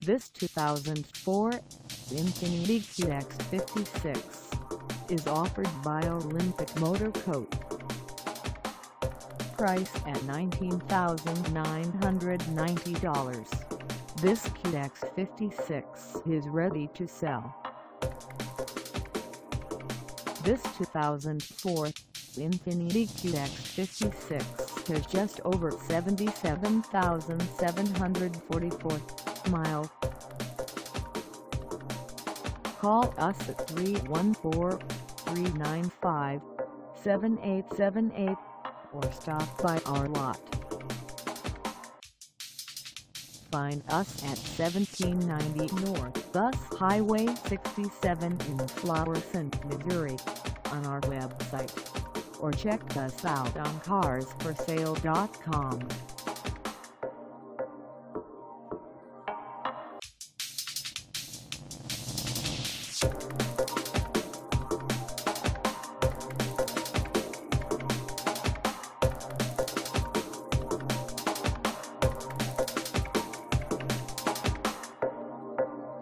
This 2004 Infiniti QX56 is offered by Olympic Motor Co. Price at $19,990. This QX56 is ready to sell. This 2004 Infiniti QX56 has just over 77,744 miles. Call us at 314-395-7878 or stop by our lot. Find us at 1790 North Bus Highway 67 in Florissant, Missouri, on our website, or check us out on carsforsale.com.